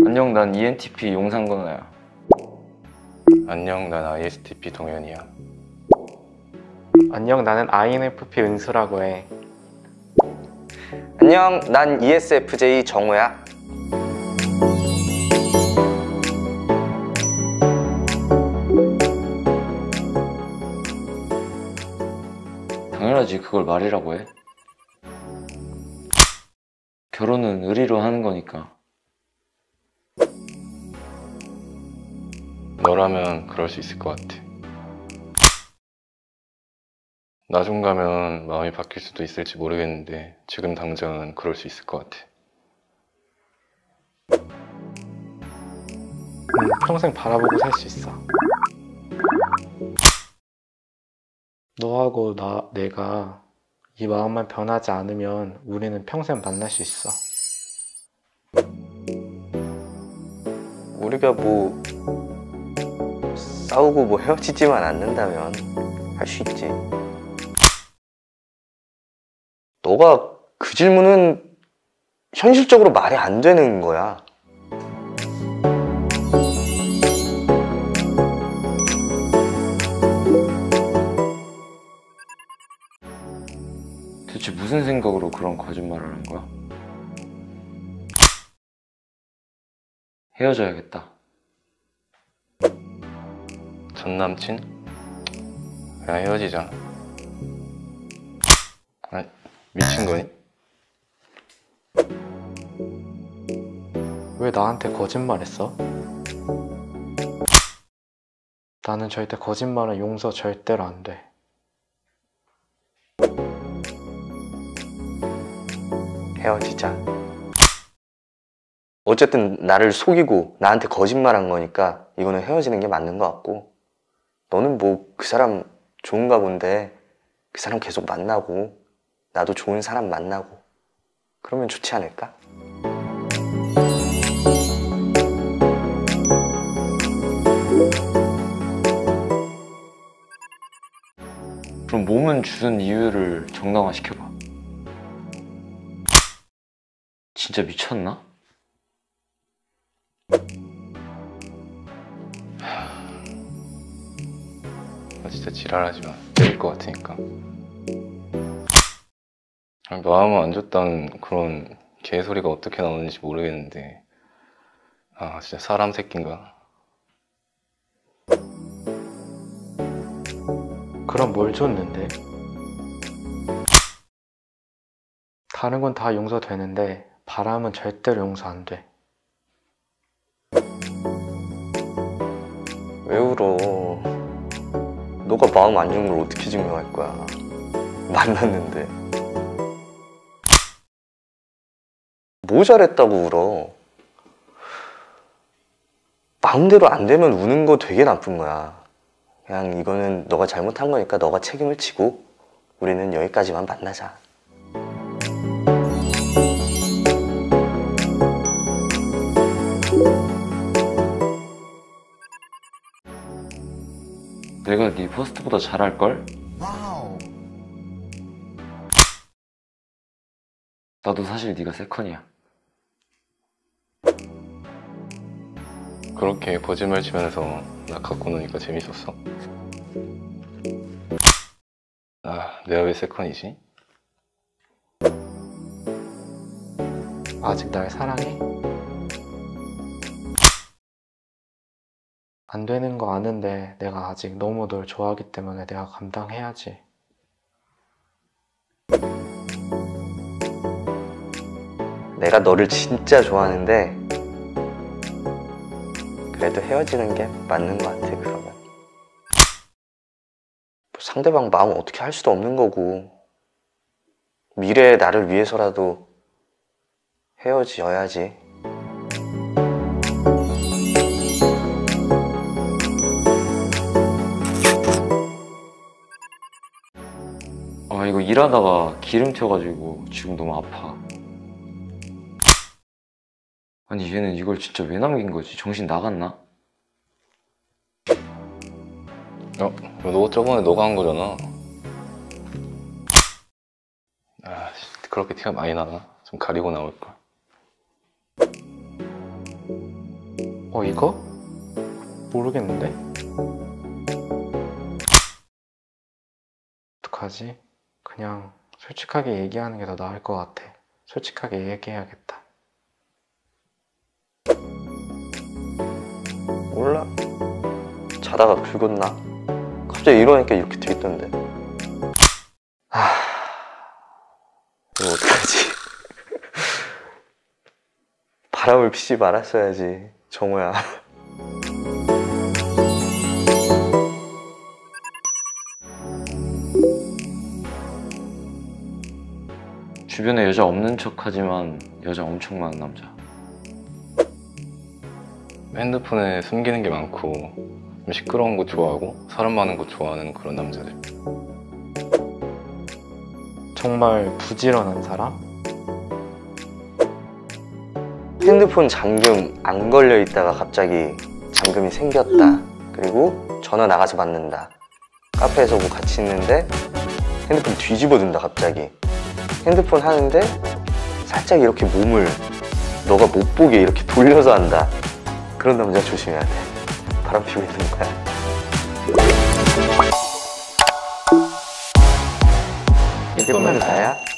안녕, 난 ENTP 용상건아야. 안녕, 난 ISTP 동현이야. 안녕, 나는 INFP 은수라고 해. 안녕, 난 ESFJ 정우야. 당연하지, 그걸 말이라고 해. 결혼은 의리로 하는 거니까. 너라면 그럴 수 있을 것 같아. 나중 가면 마음이 바뀔 수도 있을지 모르겠는데 지금 당장은 그럴 수 있을 것 같아. 평생 바라보고 살 수 있어. 너하고 내가 이 마음만 변하지 않으면 우리는 평생 만날 수 있어. 우리가 뭐 싸우고 뭐 헤어지지만 않는다면 할 수 있지. 너가 그 질문은 현실적으로 말이 안 되는 거야. 대체 무슨 생각으로 그런 거짓말을 한 거야? 헤어져야겠다. 전 남친? 그냥 헤어지자. 아니, 미친 거니? 왜 나한테 거짓말했어? 나는 절대 거짓말은 용서 절대로 안 돼. 헤어지자. 어쨌든 나를 속이고 나한테 거짓말한 거니까 이거는 헤어지는 게 맞는 것 같고, 너는 뭐 그 사람 좋은가 본데 그 사람 계속 만나고 나도 좋은 사람 만나고 그러면 좋지 않을까? 그럼 몸은 주는 이유를 정당화시켜봐. 진짜 미쳤나? 나 진짜 지랄하지 마. 때릴 것 같으니까. 아니, 마음을 안 줬다는 그런 개소리가 어떻게 나오는지 모르겠는데, 아 진짜 사람 새끼인가? 그럼 뭘 줬는데? 다른 건 다 용서되는데 바람은 절대로 용서 안 돼. 왜 울어? 너가 마음 안 준 걸 어떻게 증명할 거야? 만났는데. 뭐 잘했다고 울어? 마음대로 안 되면 우는 거 되게 나쁜 거야. 그냥 이거는 너가 잘못한 거니까 너가 책임을 지고 우리는 여기까지만 만나자. 내가 네 퍼스트보다 잘할걸? 나도 사실 네가 세컨이야. 그렇게 거짓말 치면서 나 갖고 노니까 재밌었어? 아, 내가 왜 세컨이지? 아직 날 사랑해? 안 되는 거 아는데 내가 아직 너무 널 좋아하기 때문에 내가 감당해야지. 내가 너를 진짜 좋아하는데 그래도 헤어지는 게 맞는 것 같아. 그러면 뭐 상대방 마음을 어떻게 할 수도 없는 거고, 미래의 나를 위해서라도 헤어져야지. 아, 이거 일하다가 기름 튀어가지고 지금 너무 아파. 아니, 얘는 이걸 진짜 왜 남긴 거지? 정신 나갔나? 너 저번에 너가 한 거잖아. 아, 그렇게 티가 많이 나나? 좀 가리고 나올걸. 이거? 모르겠는데? 어떡하지? 그냥 솔직하게 얘기하는 게 더 나을 것 같아. 솔직하게 얘기해야겠다. 몰라. 자다가 긁었나? 갑자기 일어나니까 이렇게 돼 있던데. 이거 어떡하지? 바람을 피지 말았어야지, 정우야. 주변에 여자 없는 척하지만 여자 엄청 많은 남자. 핸드폰에 숨기는 게 많고 좀 시끄러운 거 좋아하고 사람 많은 거 좋아하는 그런 남자들. 정말 부지런한 사람? 핸드폰 잠금 안 걸려 있다가 갑자기 잠금이 생겼다. 그리고 전화 나가서 받는다. 카페에서 뭐 같이 있는데 핸드폰 뒤집어 둔다 갑자기. 핸드폰 하는데 살짝 이렇게 몸을 너가 못 보게 이렇게 돌려서 한다. 그런 남자 조심해야 돼. 바람 피고 있는 거야. 이게 뭐야 나야?